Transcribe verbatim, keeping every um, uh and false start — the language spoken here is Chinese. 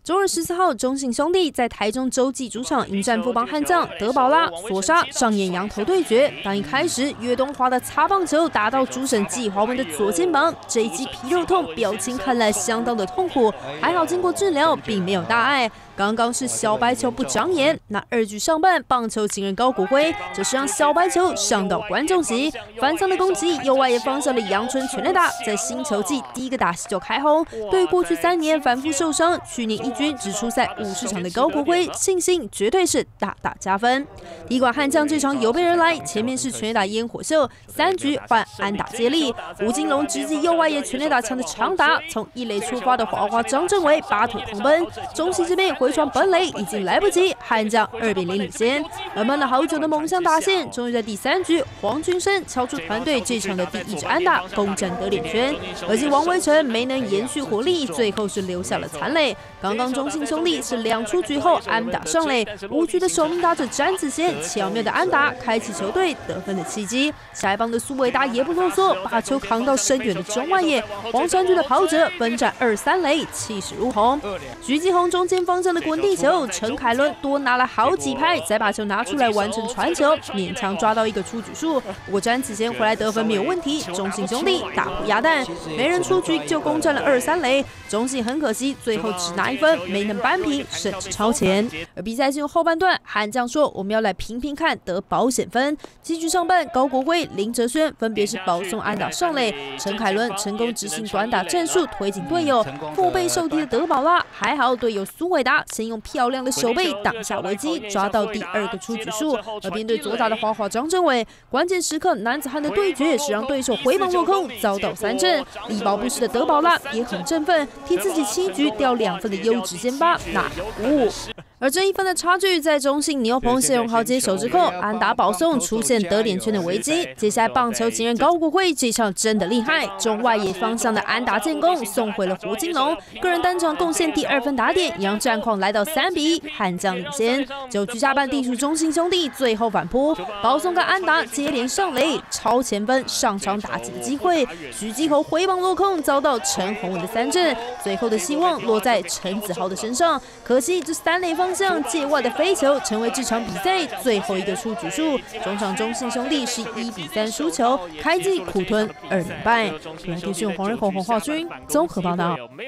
周二十四号，中信兄弟在台中洲际主场迎战富邦悍将德保拉，索杀上演羊头对决。当一开始，岳东华的擦棒球打到主审季华文的左肩膀，这一击皮肉痛，表情看来相当的痛苦。还好经过治疗，并没有大碍。刚刚是小白球不长眼，那二局上半，棒球情人高国辉，这是让小白球上到观众席，反向的攻击右外野方向的阳春全垒打，在新球季第一个打席就开轰。对过去三年反复受伤，去年一军只出赛五十场的高国辉，信心绝对是大大加分。第一管悍将这场有备而来，前面是全垒打烟火秀，三局换安打接力，吴金龙直击右外野全垒打墙的长打，从一垒出发的华华张振伟拔腿狂奔，中信这边回传本垒已经来不及，悍将二比零领先。而闷了好久的猛将打线，终于在第三局，黄君生敲出团队这场的第一支安打，攻占得点圈。而且王威成没能延续火力，最后是留下了残垒。刚刚中信兄弟是两出局后安打上垒，五局的首名打者詹子贤巧妙的安打，开启球队得分的契机。下一棒的苏伟达也不啰嗦，把球扛到深远的中外野，黄山队的跑者分占二三垒，气势如虹。徐继宏中间方向的滚地球，陈凯伦多拿了好几拍，才把球拿出来完成传球，勉强抓到一个出局数。不过詹子贤回来得分没有问题，中信兄弟大补鸭蛋，没人出局就攻占了二三垒。中信很可惜，最后只拿一分，没能扳平，甚至超前。而比赛进入后半段，悍将说我们要来拼拼看得保险分。七局上半，高国辉、林哲轩分别是保送安打上垒，陈凯伦成功执行短打战术推进队友。腹背受敌的德保拉还好，队友苏伟达先用漂亮的手背挡下危机，抓到第二个出局数。而边队左打的华华张振伟，关键时刻男子汉的对决是让对手回防落空，遭到三振。力保不失的德保拉也很振奋，替自己七局掉两分的优质先发拿下鼓舞。而这一分的差距，在中信牛棚谢荣豪接手之后，安打保送出现得点圈的危机。接下来棒球情人高国辉这场真的厉害，中外野方向的安打建功送回了胡金龙，个人单场贡献第二分打点，也让战况来到三比一，悍将领先。九局下半，地属中信兄弟最后反扑，保送跟安达接连上垒，超前分上场打击的机会，徐继宏回棒落空，遭到陈宏文的三振，最后的希望落在陈子豪的身上，可惜这三垒方向界外的飞球成为这场比赛最后一个出局数。中场中信兄弟是一比三输球，开季苦吞二连败。本台资讯黄仁宏、黄浩君综合报道。